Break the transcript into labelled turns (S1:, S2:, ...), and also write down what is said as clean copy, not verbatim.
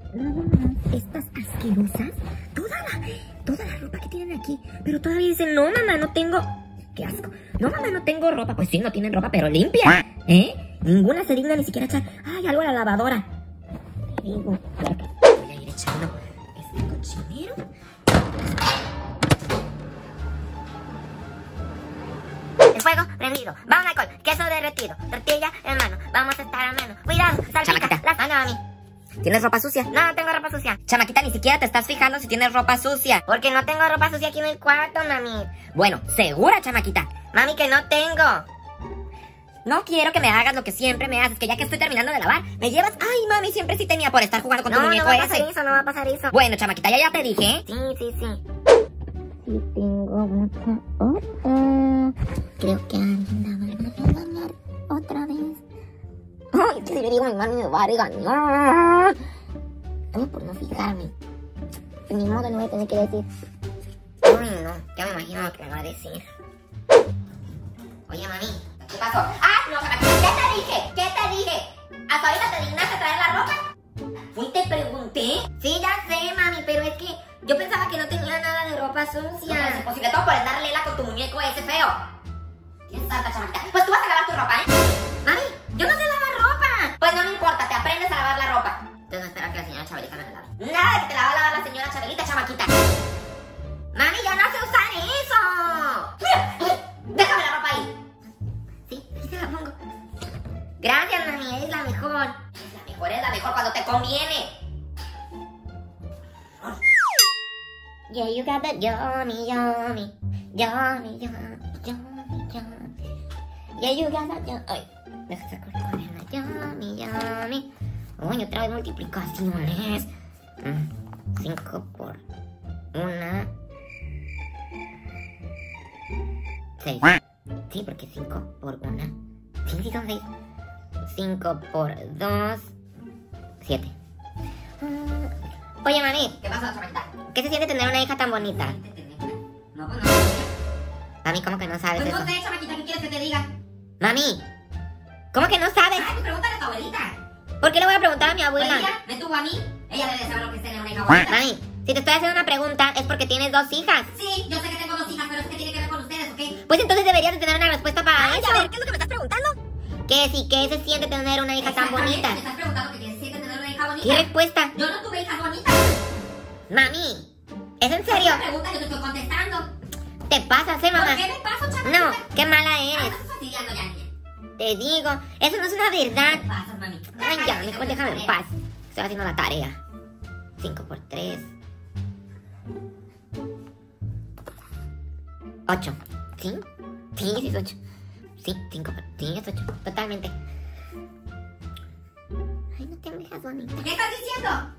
S1: nada más estas asquerosas, toda la ropa que tienen aquí. Pero todavía dicen, no mamá, no tengo... ¡Qué asco! No mamá, no tengo ropa. Pues sí, no tienen ropa, pero limpia, ¿eh? Ninguna se digna ni siquiera echar, ay, algo a la lavadora. Te digo, voy a ir echando este cochinero. El fuego prendido, vamos al alcohol, queso derretido, tortilla en mano, vamos a estar a mano. Cuidado, salpica, las manos a mí. ¿Tienes ropa sucia? No, tengo ropa sucia. Chamaquita, ni siquiera te estás fijando si tienes ropa sucia. Porque no tengo ropa sucia aquí en el cuarto, mami. Bueno, segura, chamaquita. Mami, que no tengo. No quiero que me hagas lo que siempre me haces, que ya que estoy terminando de lavar, me llevas... Ay, mami, siempre sí tenía por estar jugando con tu muñeco ese. No va a pasar eso, no va a pasar eso. Bueno, chamaquita, ya te dije, ¿eh? Sí. Sí, tengo mucha otra. Creo que alguien la va a regañar otra vez. Ay, que si le digo a mi mami me va a regañar. Todo por no fijarme. Ni modo, no voy a tener que decir. Ay, no, ya me imagino lo que me va a decir. Oye, mami, ¿qué pasó? ¡Ah, no, ¿qué te dije? ¿Qué te dije? ¿Hasta ahorita te dignaste a traer la ropa? ¿Fui y te pregunté? Sí, ya sé, mami, pero es que yo pensaba que no tenía nada de ropa sucia. No es imposible, todo por andar lela con tu muñeco ese feo. ¿Quién santa, chamaquita? Pues tú vas a lavar tu ropa, ¿eh? Mami, yo no sé lavar ropa. Pues no me importa, te aprendes a lavar la ropa. Entonces no espera que la señora Chabelita me la lave. Nada de que te la va a lavar la señora Chabelita, chamaquita. Mami, ya no sé usar eso. Déjame la ropa ahí. Sí, aquí te la pongo. Gracias, mami, eres la mejor. Es la mejor cuando te conviene. Yeah, you got that yummy. Yeah, you got that yummy. Ay, deja sacar la yummy. Uy, otra vez multiplicaciones. 5 por 1. 6. Sí, porque 5 por 1. Sí, son 6. 5 por 2. 7. Oye, mami. ¿Qué pasó, chavalita? ¿Qué se siente tener una hija tan bonita? No, pues no. Mami, ¿cómo que no sabes eso? Pues no sé, chamaquita, ¿qué quieres que te diga? Mami, ¿cómo que no sabes? Ay, pues pregúntale a tu abuelita. ¿Por qué le voy a preguntar a mi abuela? Pues ella, ¿me tuvo a mí? Ella debe saber lo que es tener una hija bonita. Mami, si te estoy haciendo una pregunta es porque tienes 2 hijas. Sí, yo sé que tengo 2 hijas, pero eso qué tiene que ver con ustedes, ¿ok? Pues entonces deberías de tener una respuesta para eso. A ver, ¿qué es lo que me estás preguntando? Que sí, ¿qué se siente tener una hija tan bonita? Me estás preguntando que se siente tener una hija bonita. ¿Qué respuesta? Yo no tuve hijas bonitas. Mami, ¿es en serio? Esa pregunta yo te estoy contestando. Te pasas, mamá. ¿Por qué me paso, chavalita? No, qué mala eres. Estás fastidiando ya, niña. Te digo, eso no es una verdad. ¿Qué pasas, mami? Ay, ya, mejor déjame en paz. Estoy haciendo la tarea. 5 por 3. 8. ¿Sí? Sí, es 8. Sí, 5 por... Sí, es 8. Totalmente. Ay, no tengo hijas bonitas. ¿Qué estás diciendo?